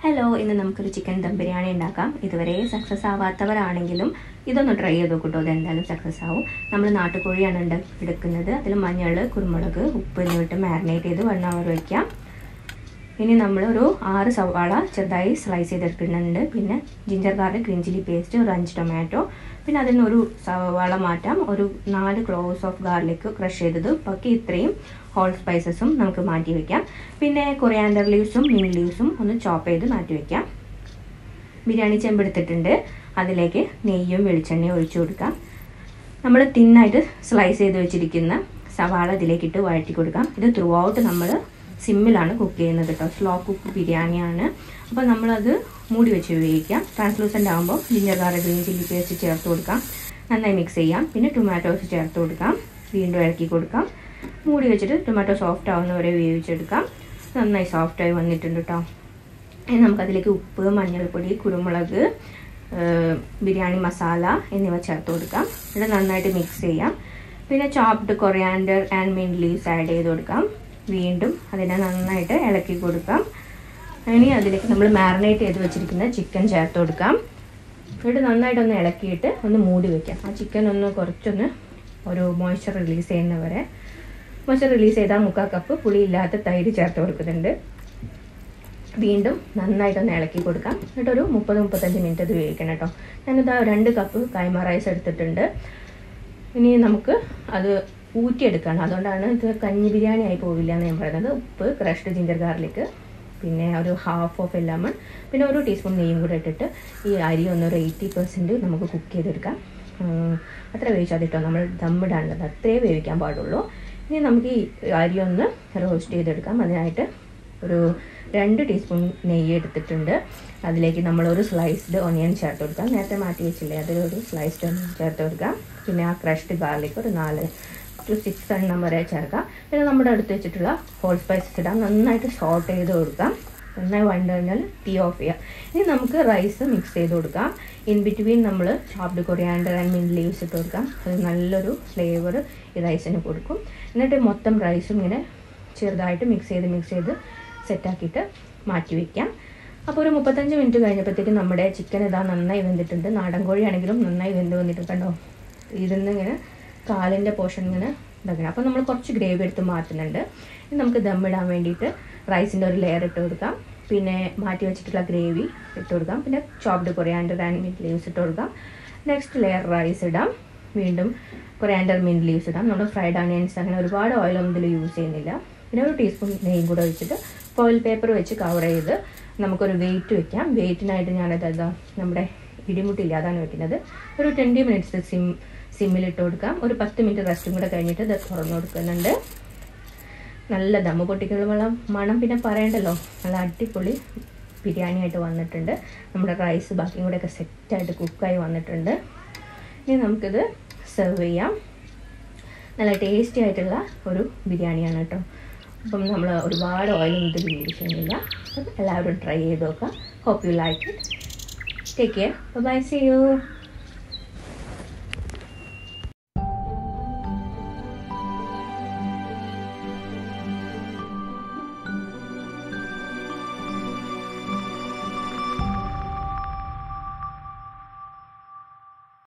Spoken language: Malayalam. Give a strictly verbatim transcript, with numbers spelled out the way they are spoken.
ഹലോ, ഇന്ന് നമുക്കൊരു ചിക്കൻ ദം ബിരിയാണി ഉണ്ടാക്കാം. ഇതുവരെ സക്സസ് ആവാത്തവരാണെങ്കിലും ഇതൊന്ന് ട്രൈ ചെയ്ത് നോക്കട്ടോ. ഇതെന്തായാലും സക്സസ് ആവും. നമ്മൾ നാട്ടുകോഴിയാണ് എടുക്കുന്നത്. അതിൽ മഞ്ഞൾ, കുരുമുളക്, ഉപ്പ് എന്നിട്ട് മാരിനേറ്റ് ചെയ്ത് വൺ അവർ വയ്ക്കാം. ഇനി നമ്മൾ ഒരു ആറ് സവാള ചെറുതായി സ്ലൈസ് ചെയ്തെടുക്കുന്നുണ്ട്. പിന്നെ ginger garlic, green chilli paste, ഒരു അഞ്ച് ടൊമാറ്റോ, പിന്നെ അതിൽ നിന്ന് ഒരു സവാള മാറ്റാം. ഒരു നാല് ക്ലോവ്സ് ഓഫ് ഗാർലിക് ക്രഷ് ചെയ്തത്, ബാക്കി ഇത്രയും ഹോൾ സ്പൈസസും നമുക്ക് മാറ്റി വയ്ക്കാം. പിന്നെ കൊറിയാൻഡർ ലീവ്സും മിൻ ലീവ്സും ഒന്ന് ചോപ്പ് ചെയ്ത് മാറ്റി വയ്ക്കാം. ബിരിയാണി ചെമ്പെടുത്തിട്ടുണ്ട്. അതിലേക്ക് നെയ്യും വെളിച്ചെണ്ണയും ഒഴിച്ചു കൊടുക്കാം. നമ്മൾ തിന്നായിട്ട് സ്ലൈസ് ചെയ്ത് വെച്ചിരിക്കുന്ന സവാള ഇതിലേക്കിട്ട് വഴറ്റി കൊടുക്കാം. ഇത് ത്രൂ ഔട്ട് നമ്മൾ സിമ്മിലാണ് കുക്ക് ചെയ്യുന്നത് കേട്ടോ. സ്ലോ കുക്ക് ബിരിയാണിയാണ്. അപ്പോൾ നമ്മളത് മൂടി വെച്ച് വേവിക്കാം. ട്രാൻസ്ലൂസൻ്റ് ആകുമ്പോൾ ginger garlic, green chilli paste ചേർത്ത് കൊടുക്കാം. നന്നായി മിക്സ് ചെയ്യാം. പിന്നെ ടൊമാറ്റോസ് ചേർത്ത് കൊടുക്കാം. വീണ്ടും ഇളക്കി കൊടുക്കാം. മൂടി വെച്ചിട്ട് ടൊമാറ്റോ സോഫ്റ്റ് ആവുന്നവരെ വേവിച്ചെടുക്കാം. നന്നായി സോഫ്റ്റായി വന്നിട്ടുണ്ട് കേട്ടോ. ഇനി നമുക്കതിലേക്ക് ഉപ്പ്, മഞ്ഞൾപ്പൊടി, കുരുമുളക്, ബിരിയാണി മസാല എന്നിവ ചേർത്ത് കൊടുക്കാം. ഇത് നന്നായിട്ട് മിക്സ് ചെയ്യാം. പിന്നെ chopped coriander and mint leaves add ചെയ്ത് കൊടുക്കാം. വീണ്ടും അതിനെ നന്നായിട്ട് ഇളക്കി കൊടുക്കാം. ഇനി അതിലേക്ക് നമ്മൾ മാരിനേറ്റ് ചെയ്ത് വെച്ചിരിക്കുന്ന ചിക്കൻ ചേർത്ത് കൊടുക്കാം. എന്നിട്ട് നന്നായിട്ടൊന്ന് ഇളക്കിയിട്ട് ഒന്ന് മൂടി വയ്ക്കാം. ആ ചിക്കൻ ഒന്ന് കുറച്ചൊന്ന് ഒരു മോയ്സ്ചർ റിലീസ് ചെയ്യുന്നവരെ മോയ്സ്ചർ റിലീസ് ചെയ്താൽ മുക്കാൽ കപ്പ് പുളിയില്ലാത്ത തൈര് ചേർത്ത് കൊടുക്കുന്നുണ്ട്. വീണ്ടും നന്നായിട്ടൊന്ന് ഇളക്കി കൊടുക്കാം. എന്നിട്ടൊരു മുപ്പത് മുപ്പത്തഞ്ച് മിനിറ്റ് അത് വേവിക്കണം കേട്ടോ. ഞാനിതാ രണ്ട് കപ്പ് കൈമ റൈസ് എടുത്തിട്ടുണ്ട്. ഇനി നമുക്ക് അത് ഊറ്റിയെടുക്കണം. അതുകൊണ്ടാണ് ഇത് കഞ്ഞി ബിരിയാണി ആയി പോവില്ല എന്ന് ഞാൻ പറയുന്നത്. ഉപ്പ്, ക്രഷ്ഡ് ജിഞ്ചർ ഗാർലിക്, പിന്നെ ഒരു ഹാഫ് ഓഫ് ലെമൺ, പിന്നെ ഒരു ടീസ്പൂൺ നെയ്യും കൂടെ ഇട്ടിട്ട് ഈ അരി ഒന്നൊരു എയ്റ്റി പെർസെൻറ്റ് നമുക്ക് കുക്ക് ചെയ്തെടുക്കാം. അത്ര വേവിച്ചാൽ കേട്ടോ. നമ്മൾ ദമ്മിടാനുള്ളത് അത്രേ വേവിക്കാൻ പാടുള്ളൂ. ഇനി നമുക്ക് ഈ അരി ഒന്ന് റോസ്റ്റ് ചെയ്തെടുക്കാം. അതിനായിട്ട് ഒരു രണ്ട് ടീസ്പൂൺ നെയ്യ് എടുത്തിട്ടുണ്ട്. അതിലേക്ക് നമ്മളൊരു സ്ലൈസ്ഡ് ഒനിയൻ ചേർത്ത് കൊടുക്കാം. നേരത്തെ മാറ്റി വെച്ചില്ലേ, അതിലൊരു സ്ലൈസ്ഡ് ഒനിയൻ ചേർത്ത് കൊടുക്കാം. പിന്നെ ആ ക്രഷ്ഡ് ഗാർലിക് ഒരു നാല് ടു സിക്സ് എണ്ണം വരെ ചേർക്കാം. പിന്നെ നമ്മുടെ അടുത്ത് വെച്ചിട്ടുള്ള ഹോൾ സ്പൈസസ് ഇടാം. നന്നായിട്ട് സോട്ട് ചെയ്ത് കൊടുക്കാം. നന്നായി വഴണ്ട് കഴിഞ്ഞാൽ ടീ ഓഫ് ചെയ്യാം. ഇനി നമുക്ക് റൈസ് മിക്സ് ചെയ്ത് കൊടുക്കാം. ഇൻ ബിറ്റ്വീൻ നമ്മൾ chopped coriander and mint leaves ഇട്ട് കൊടുക്കാം. അത് നല്ലൊരു ഫ്ലേവർ ഈ റൈസിന് കൊടുക്കും. എന്നിട്ട് മൊത്തം റൈസും ഇങ്ങനെ ചെറുതായിട്ട് മിക്സ് ചെയ്ത് മിക്സ് ചെയ്ത് സെറ്റാക്കിയിട്ട് മാറ്റി വയ്ക്കാം. അപ്പോൾ ഒരു മുപ്പത്തഞ്ച് മിനിറ്റ് കഴിഞ്ഞപ്പോഴത്തേക്ക് നമ്മുടെ ചിക്കൻ ഇതാ നന്നായി വെന്തിട്ടുണ്ട്. നാടൻ കോഴിയാണെങ്കിലും നന്നായി വെന്ത് വന്നിട്ടുണ്ട് കണ്ടോ. ഇതിന്ന് ഇങ്ങനെ കാലിൻ്റെ പോർഷൻ ഇങ്ങനെ ഇതാക്കണം. അപ്പോൾ നമ്മൾ കുറച്ച് ഗ്രേവി എടുത്ത് മാറ്റുന്നുണ്ട്. ഇനി നമുക്ക് ദമ്മിടാൻ വേണ്ടിയിട്ട് റൈസിൻ്റെ ഒരു ലെയർ ഇട്ട് കൊടുക്കാം. പിന്നെ മാറ്റി വെച്ചിട്ടുള്ള ഗ്രേവി ഇട്ട് കൊടുക്കാം. പിന്നെ chopped coriander and mint leaves ഇട്ട് കൊടുക്കാം. നെക്സ്റ്റ് ലെയർ റൈസ് ഇടാം. വീണ്ടും കൊറിയാൻഡർ മിന്റ് ലീവ്സ് ഇടാം. നമ്മുടെ ഫ്രൈഡ് ഓണിയൻസ് അങ്ങനെ ഒരുപാട് ഓയിലൊന്നും ഇതിൽ യൂസ് ചെയ്യുന്നില്ല. പിന്നെ ഒരു ടീസ്പൂൺ നെയ്യും കൂടെ ഒഴിച്ചിട്ട് ഫോയിൽ പേപ്പർ വെച്ച് കവർ ചെയ്ത് നമുക്കൊരു വെയിറ്റ് വെക്കാം. വെയിറ്റിനായിട്ട് ഞാനത് അതാ നമ്മുടെ ഇടിമുട്ടില്ല, അതാണ് വെക്കുന്നത്. ഒരു ട്വൻറ്റി മിനിറ്റ്സ് സിം സിമ്മിലിട്ട് കൊടുക്കാം. ഒരു പത്ത് മിനിറ്റ് റെസ്റ്റും കൂടെ കഴിഞ്ഞിട്ട് ഇത് തുറന്നു കൊടുക്കുന്നുണ്ട്. നല്ല ദമ്മ് പൊട്ടിക്കുള്ള മണം പിന്നെ പറയണ്ടല്ലോ. നല്ല അടിപൊളി ബിരിയാണി ആയിട്ട് വന്നിട്ടുണ്ട്. നമ്മുടെ റൈസ് ബാക്കിയും കൂടെയൊക്കെ സെറ്റായിട്ട് കുക്കായി വന്നിട്ടുണ്ട്. ഇനി നമുക്കിത് സെർവ് ചെയ്യാം. നല്ല ടേസ്റ്റി ആയിട്ടുള്ള ഒരു ബിരിയാണിയാണ് കേട്ടോ. അപ്പം നമ്മൾ ഒരുപാട് ഓയിലൊന്നും ഇതിൽ യൂസ് ചെയ്യുന്നില്ല. അപ്പം എല്ലാവരും ട്രൈ ചെയ്ത് നോക്കാം. Hope you like it. Take care. Bye, see U.